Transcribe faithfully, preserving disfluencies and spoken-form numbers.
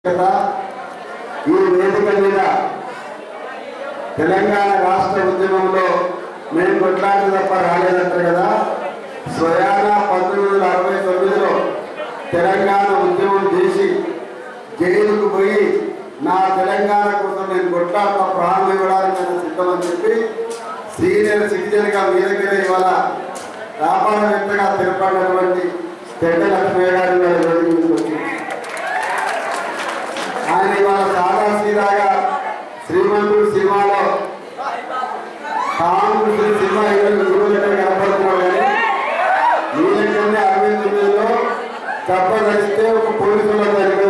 ఈ వేదిక మీద తెలంగాణ రాష్ట్ర ఉద్యమంలో మేము కొట్లాడి తప్ప రాలేదంటారు కదా. స్వయాన పంతొమ్మిది వందల అరవై తొమ్మిదిలో తెలంగాణ ఉద్యమం చేసి జైలుకు పోయి నా తెలంగాణ కోసం నేను కొట్లాడుతా ప్రాణం ఇవ్వడానికి నేను సిద్ధమని చెప్పి సీనియర్ సిటిజన్గా మీ దగ్గర ఇవాళ వ్యాపారవేత్తగా తిరపడినటువంటి పెద్ద లక్ష్మయ్య గారి వచ్చింది. ఆయన ఇవాళ సాదా సీదాగా శ్రీమంతుడు సినిమాలో కాంగ్రెస్ సినిమా యువత కనపడుతున్నాడు. కానీ ఈ లెక్కనే అరవై తొమ్మిదిలో తప్పదలిస్తే ఒక పోలీసుల